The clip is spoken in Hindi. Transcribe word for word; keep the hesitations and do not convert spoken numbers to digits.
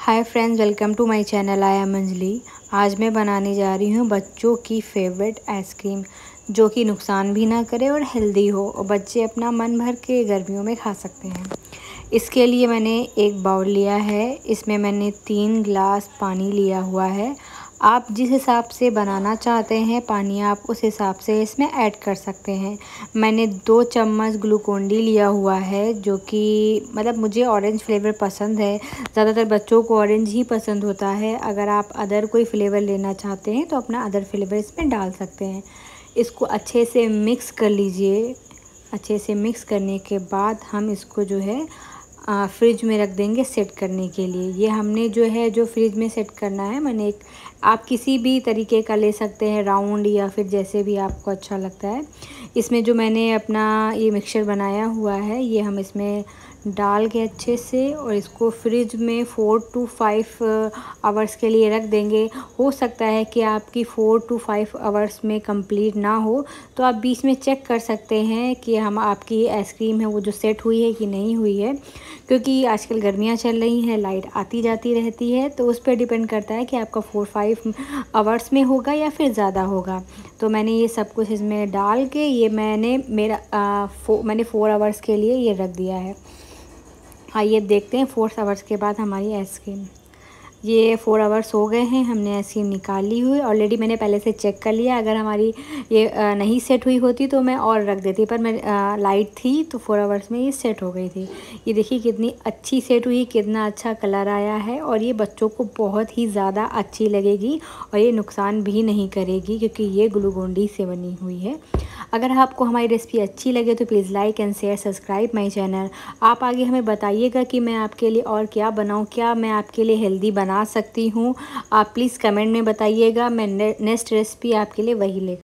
Hi friends, welcome to my channel. I am Anjali. आज मैं बनाने जा रही हूँ बच्चों की फेवरेट आइसक्रीम, जो कि नुकसान भी ना करे और हेल्दी हो और बच्चे अपना मन भर के गर्मियों में खा सकते हैं। इसके लिए मैंने एक बाउल लिया है। इसमें मैंने तीन गिलास पानी लिया हुआ है। आप जिस हिसाब से बनाना चाहते हैं पानी, आप उस हिसाब से इसमें ऐड कर सकते हैं। मैंने दो चम्मच ग्लूकोन डी लिया हुआ है, जो कि मतलब मुझे ऑरेंज फ्लेवर पसंद है। ज़्यादातर बच्चों को ऑरेंज ही पसंद होता है। अगर आप अदर कोई फ्लेवर लेना चाहते हैं तो अपना अदर फ्लेवर इसमें डाल सकते हैं। इसको अच्छे से मिक्स कर लीजिए। अच्छे से मिक्स करने के बाद हम इसको जो है फ्रिज में रख देंगे सेट करने के लिए। ये हमने जो है जो फ्रिज में सेट करना है, मैंने एक आप किसी भी तरीके का ले सकते हैं, राउंड या फिर जैसे भी आपको अच्छा लगता है। इसमें जो मैंने अपना ये मिक्सचर बनाया हुआ है, ये हम इसमें डाल के अच्छे से और इसको फ्रिज में फ़ोर टू फाइव आवर्स के लिए रख देंगे। हो सकता है कि आपकी फ़ोर टू फाइव आवर्स में कंप्लीट ना हो, तो आप बीच में चेक कर सकते हैं कि हम आपकी आइसक्रीम है वो जो सेट हुई है कि नहीं हुई है। क्योंकि आजकल गर्मियाँ चल रही हैं, लाइट आती जाती रहती है, तो उस पर डिपेंड करता है कि आपका फ़ोर फाइव आवर्स में होगा या फिर ज़्यादा होगा। तो मैंने ये सब कुछ इसमें डाल के ये मैंने मेरा आ, फो, मैंने फ़ोर आवर्स के लिए ये रख दिया है। आइए देखते हैं फोर आवर्स के बाद हमारी आइसक्रीम। ये फ़ोर आवर्स हो गए हैं, हमने आइसक्रीम निकाल ली हुई। ऑलरेडी मैंने पहले से चेक कर लिया। अगर हमारी ये नहीं सेट हुई होती तो मैं और रख देती, पर मैं लाइट थी तो फ़ोर आवर्स में ये सेट हो गई थी। ये देखिए कितनी अच्छी सेट हुई, कितना अच्छा कलर आया है और ये बच्चों को बहुत ही ज़्यादा अच्छी लगेगी और ये नुकसान भी नहीं करेगी, क्योंकि ये ग्लूकोन डी से बनी हुई है। अगर आपको हमारी रेसिपी अच्छी लगे तो please like and share, subscribe my channel. आप आगे हमें बताइएगा कि मैं आपके लिए और क्या बनाऊँ, क्या मैं आपके लिए हेल्दी बना सकती हूँ। आप प्लीज़ कमेंट में बताइएगा, मैं नेक्स्ट रेसिपी आपके लिए वही ले